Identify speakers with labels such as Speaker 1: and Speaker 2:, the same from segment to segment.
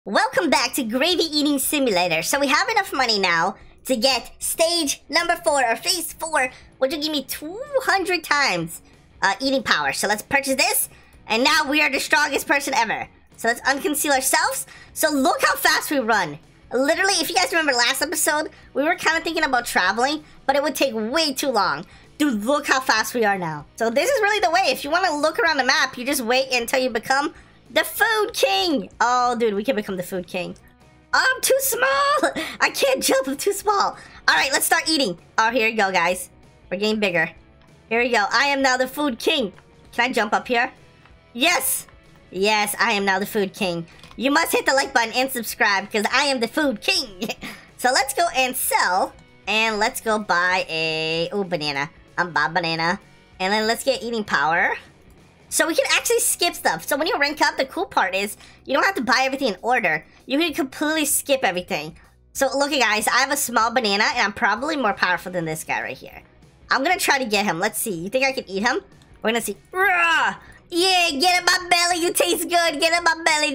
Speaker 1: Welcome back to Gravy Eating Simulator. So we have enough money now to get stage number 4 or phase 4, which will give me 200 times eating power. So let's purchase this, and now we are the strongest person ever. So let's unconceal ourselves. So look how fast we run. Literally, if you guys remember last episode, we were kind of thinking about traveling, but it would take way too long. Dude, look how fast we are now. So this is really the way. If you want to look around the map, you just wait until you become the Food King! Oh, dude, we can become the Food King. I'm too small! I can't jump, I'm too small. Alright, let's start eating. Oh, here you go, guys. We're getting bigger. Here we go. I am now the Food King. Can I jump up here? Yes! Yes, I am now the Food King. You must hit the like button and subscribe, because I am the Food King. So let's go and sell. And let's go buy a... Ooh, banana. I'm buy banana. And then let's get eating power. So we can actually skip stuff. So when you rank up, the cool part is you don't have to buy everything in order. You can completely skip everything. So look, guys, I have a small banana, and I'm probably more powerful than this guy right here. I'm gonna try to get him. Let's see. You think I can eat him? We're gonna see. Rah! Yeah, get in my belly. You taste good. Get in my belly,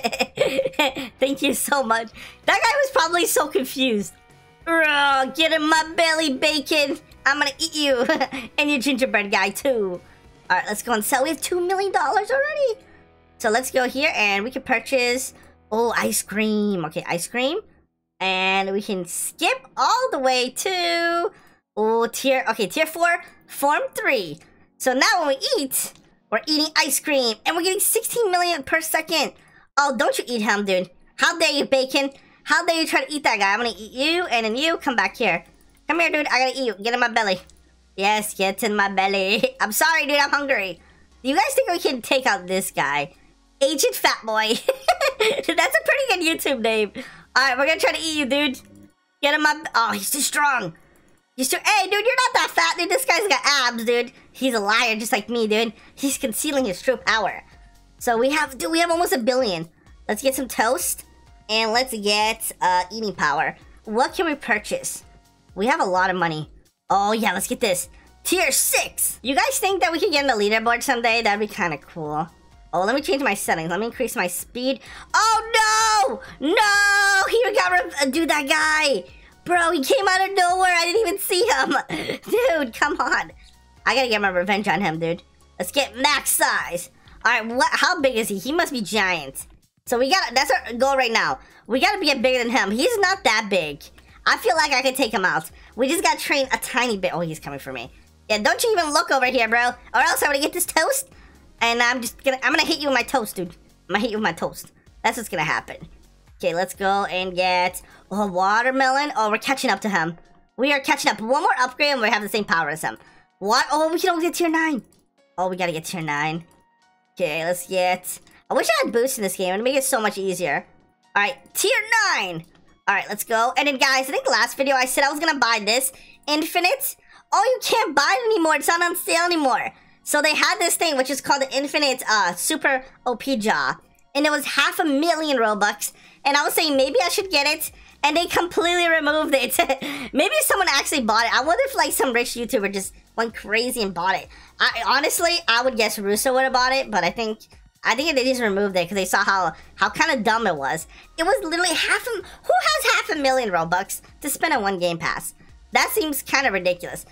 Speaker 1: dude. Thank you so much. That guy was probably so confused. Rah! Get in my belly, bacon. I'm gonna eat you. And your gingerbread guy, too. Alright, let's go and sell. We have $2 million already. So let's go here and we can purchase... Oh, ice cream. Okay, ice cream. And we can skip all the way to... Oh, tier... Okay, tier 4, form 3. So now when we eat, we're eating ice cream. And we're getting 16 million per second. Oh, don't you eat him, dude. How dare you, bacon. How dare you try to eat that guy. I'm gonna eat you, and then you come back here. Come here, dude. I gotta eat you. Get in my belly. Yes, get in my belly. I'm sorry, dude. I'm hungry. Do you guys think we can take out this guy? Agent Fat Boy. That's a pretty good YouTube name. Alright, we're gonna try to eat you, dude. Get in my... Oh, he's too strong. He's too... Hey, dude, you're not that fat, dude. This guy's got abs, dude. He's a liar, just like me, dude. He's concealing his true power. So we have... Dude, we have almost $1 billion. Let's get some toast. And let's get eating power. What can we purchase? We have a lot of money. Oh, yeah, let's get this. Tier 6. You guys think that we could get in the leaderboard someday? That'd be kind of cool. Oh, let me change my settings. Let me increase my speed. Oh, no! No! He got... Dude, that guy. Bro, he came out of nowhere. I didn't even see him. Dude, come on. I gotta get my revenge on him, dude. Let's get max size. All right, what? How big is he? He must be giant. So we gotta... That's our goal right now. We gotta get bigger than him. He's not that big. I feel like I could take him out. We just gotta train a tiny bit. Oh, he's coming for me. Yeah, don't you even look over here, bro. Or else I'm gonna get this toast. And I'm gonna hit you with my toast, dude. I'm gonna hit you with my toast. That's what's gonna happen. Okay, let's go and get a watermelon. Oh, we're catching up to him. We are catching up. One more upgrade and we have the same power as him. What? Oh, we can only get tier 9. Oh, we gotta get tier 9. Okay, let's get... I wish I had boosts in this game. It'd make it so much easier. Alright, tier 9. Alright, let's go. And then, guys, I think last video I said I was gonna buy this Infinite. Oh, you can't buy it anymore. It's not on sale anymore. So they had this thing, which is called the Infinite Super OP Jaw. And it was 500,000 Robux. And I was saying maybe I should get it. And they completely removed it. Maybe someone actually bought it. I wonder if, like, some rich YouTuber just went crazy and bought it. Honestly, I would guess Russo would have bought it. But I think they just removed it because they saw how kind of dumb it was. It was literally who has 500,000 Robux to spend on one game pass? That seems kind of ridiculous.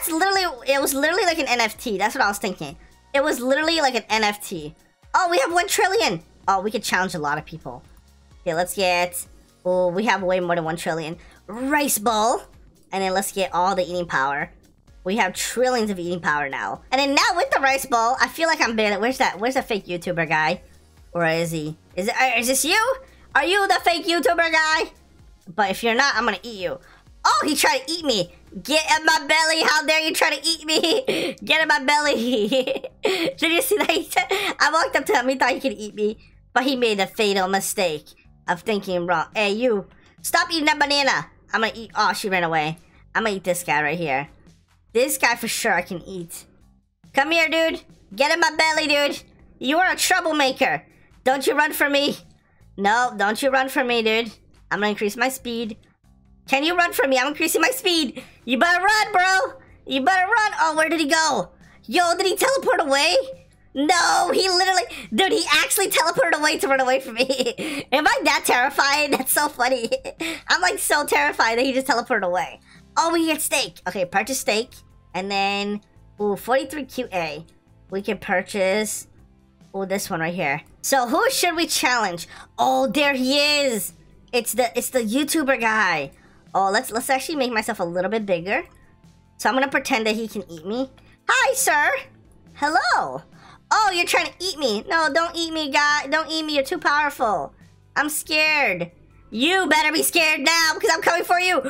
Speaker 1: It was literally like an NFT. That's what I was thinking. It was literally like an NFT. Oh, we have 1 trillion. Oh, we could challenge a lot of people. Okay, let's get... Oh, we have way more than 1 trillion. Rice bowl. And then let's get all the eating power. We have trillions of eating power now. And then now with the rice bowl, I feel like I'm better. Where's the fake YouTuber guy? Where is he? Is this you? Are you the fake YouTuber guy? But if you're not, I'm gonna eat you. Oh, he tried to eat me. Get in my belly. How dare you try to eat me? Get in my belly. Did you see that? I walked up to him. He thought he could eat me. But he made a fatal mistake of thinking wrong. Hey, you. Stop eating that banana. I'm gonna eat... Oh, she ran away. I'm gonna eat this guy right here. This guy for sure I can eat. Come here, dude. Get in my belly, dude. You are a troublemaker. Don't you run from me. No, don't you run from me, dude. I'm gonna increase my speed. Can you run from me? I'm increasing my speed. You better run, bro. You better run. Oh, where did he go? Yo, did he teleport away? No, he literally... Dude, he actually teleported away to run away from me. Am I that terrified? That's so funny. I'm like so terrified that he just teleported away. Oh, we get steak. Okay, purchase steak. And then... Ooh, 43 QA. We can purchase... Ooh, this one right here. So, who should we challenge? Oh, there he is. It's the YouTuber guy. Oh, let's actually make myself a little bit bigger. So, I'm gonna pretend that he can eat me. Hi, sir. Hello. Oh, you're trying to eat me. No, don't eat me, guy. Don't eat me. You're too powerful. I'm scared. You better be scared now because I'm coming for you.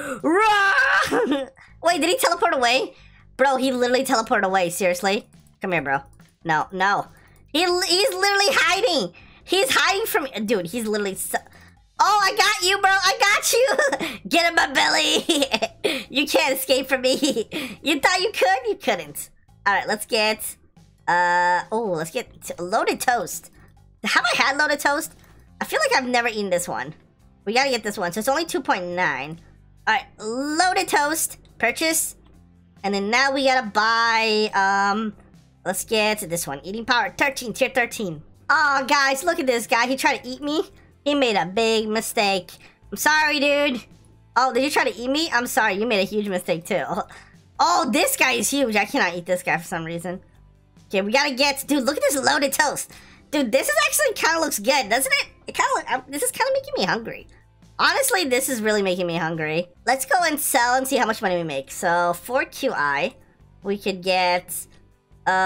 Speaker 1: Rah! Wait, did he teleport away? Bro, he literally teleported away. Seriously? Come here, bro. No, no. He's literally hiding. He's hiding from... Dude, he's literally... Oh, I got you, bro. I got you. Get in my belly. You can't escape from me. You thought you could? You couldn't. All right, let's get... let's get loaded toast. Have I had loaded toast? I feel like I've never eaten this one. We gotta get this one. So it's only 2.9. All right, loaded toast. Purchase. And then now we gotta buy, let's get this one. Eating power 13, tier 13. Oh, guys, look at this guy. He tried to eat me. He made a big mistake. I'm sorry, dude. Oh, did you try to eat me? I'm sorry. You made a huge mistake, too. Oh, this guy is huge. I cannot eat this guy for some reason. Okay, we gotta get... Dude, look at this loaded toast. Dude, this is actually kind of looks good, doesn't it? It kind of... This is kind of making me hungry. Honestly, this is really making me hungry. Let's go and sell and see how much money we make. So, 4 QI. We could get... 4...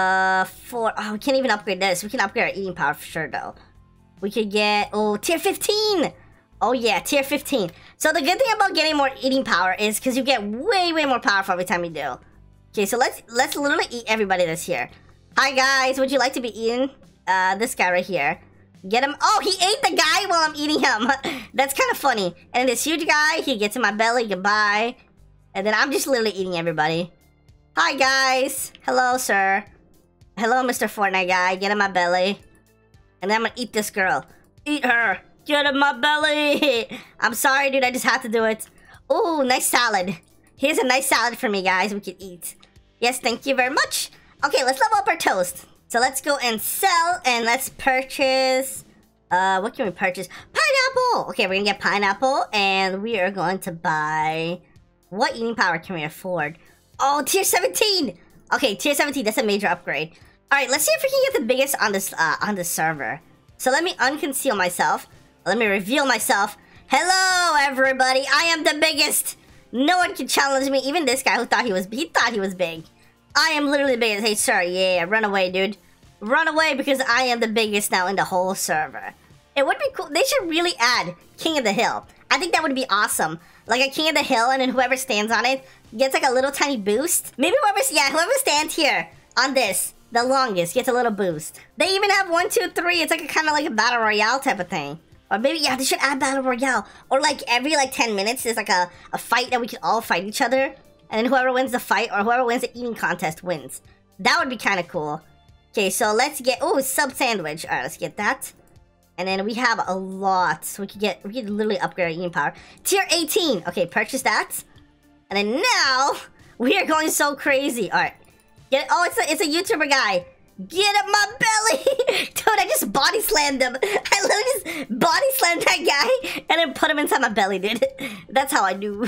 Speaker 1: Oh, we can't even upgrade this. We can upgrade our eating power for sure, though. We could get... Oh, tier 15! Oh, yeah, tier 15. So, the good thing about getting more eating power is because you get way, way more powerful every time you do. Okay, so let's literally eat everybody that's here. Hi, guys. Would you like to be eating? This guy right here. Get him. Oh, he ate the guy while I'm eating him. That's kind of funny. And this huge guy, he gets in my belly. Goodbye. And then I'm just literally eating everybody. Hi, guys. Hello, sir. Hello, Mr. Fortnite guy. Get in my belly. And then I'm gonna eat this girl. Eat her. Get in my belly. I'm sorry, dude. I just had to do it. Ooh, nice salad. Here's a nice salad for me, guys. We can eat. Yes, thank you very much. Okay, let's level up our toast. So let's go and sell, and let's purchase... what can we purchase? Pineapple! Okay, we're gonna get pineapple, and we are going to buy... What eating power can we afford? Oh, tier 17! Okay, tier 17, that's a major upgrade. Alright, let's see if we can get the biggest on this server. So let me unconceal myself. Let me reveal myself. Hello, everybody! I am the biggest! No one can challenge me, even this guy who thought he was big. I am literally the biggest. Hey, sir, yeah, run away, dude. Run away because I am the biggest now in the whole server. It would be cool. They should really add King of the Hill. I think that would be awesome. Like a King of the Hill, and then whoever stands on it gets like a little tiny boost. Maybe whoever stands here on this, the longest, gets a little boost. They even have 1, 2, 3. It's like a kind of like a Battle Royale type of thing. Or maybe, yeah, they should add Battle Royale. Or like every like 10 minutes, there's like a fight that we can all fight each other. And then whoever wins the fight or whoever wins the eating contest wins. That would be kind of cool. Okay, so let's get... Oh, sub sandwich. Alright, let's get that. And then we have a lot. So we could literally upgrade our eating power. Tier 18. Okay, purchase that. And then now, we are going so crazy. Alright. Oh, it's a YouTuber guy. Get up my belly. Dude, I just body slammed him. I literally just body slammed that guy and then put him inside my belly, dude. That's how I do.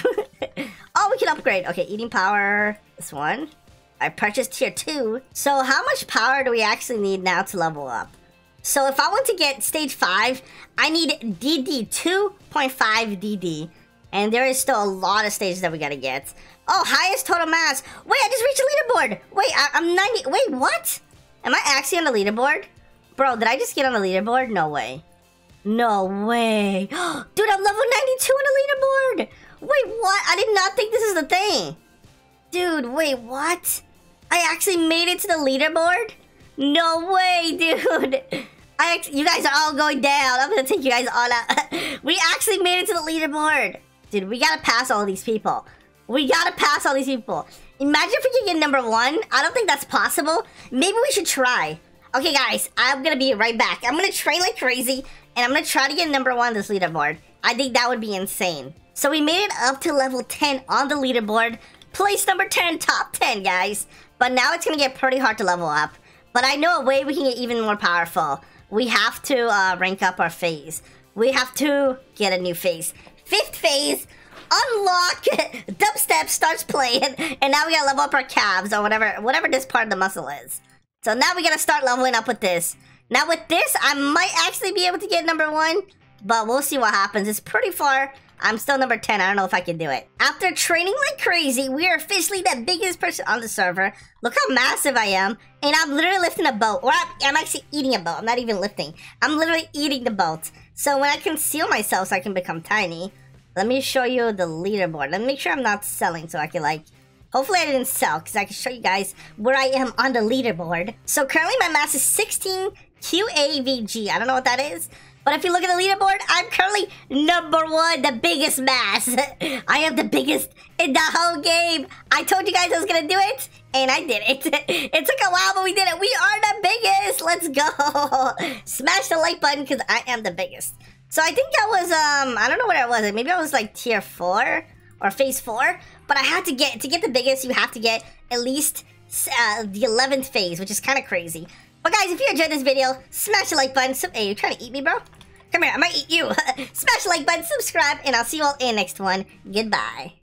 Speaker 1: Oh, we can upgrade. Okay, eating power. This one. I purchased tier 2. So how much power do we actually need now to level up? So if I want to get stage 5, I need DD 2.5 DD. And there is still a lot of stages that we gotta get. Oh, highest total mass. Wait, I just reached a leaderboard. Wait, I'm 90. Wait, what? Am I actually on the leaderboard? Bro, did I just get on the leaderboard? No way. No way. Dude, I'm level 92 on the leaderboard. Wait, what? I did not think this is the thing. Dude, wait, what? I actually made it to the leaderboard? No way, dude. You guys are all going down. I'm gonna take you guys all out. We actually made it to the leaderboard. Dude, we gotta pass all these people. We gotta pass all these people. Imagine if we can get number 1. I don't think that's possible. Maybe we should try. Okay, guys, I'm gonna be right back. I'm gonna train like crazy, and I'm gonna try to get number 1 on this leaderboard. I think that would be insane. So we made it up to level 10 on the leaderboard. Place number 10, top 10, guys. But now it's gonna get pretty hard to level up. But I know a way we can get even more powerful. We have to rank up our phase. We have to get a new phase. 5th phase, unlock, dubstep starts playing, and now we gotta level up our calves or whatever this part of the muscle is. So now we gotta start leveling up with this. Now with this, I might actually be able to get number 1, but we'll see what happens. It's pretty far. I'm still number 10. I don't know if I can do it. After training like crazy, we are officially the biggest person on the server. Look how massive I am. And I'm literally lifting a boat. Or I'm actually eating a boat. I'm not even lifting. I'm literally eating the boat. So when I conceal myself so I can become tiny, let me show you the leaderboard. Let me make sure I'm not selling so I can like... Hopefully I didn't sell because I can show you guys where I am on the leaderboard. So currently my mass is 16 QAVG. I don't know what that is. But if you look at the leaderboard, I'm currently number 1, the biggest mass. I am the biggest in the whole game. I told you guys I was going to do it, and I did it. It took a while, but we did it. We are the biggest. Let's go. Smash the like button because I am the biggest. So I think I was, I don't know what it was. Maybe I was like tier 4 or phase 4. But I had to get the biggest, you have to get at least the 11th phase, which is kind of crazy. But guys, if you enjoyed this video, smash the like button. Hey, you trying to eat me, bro? Come here, I might eat you. Smash the like button, subscribe, and I'll see you all in the next one. Goodbye.